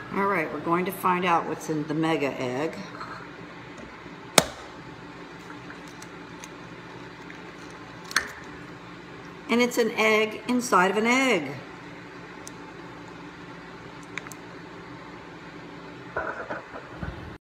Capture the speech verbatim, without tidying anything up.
All right, we're going to find out what's in the mega egg. And it's an egg inside of an egg.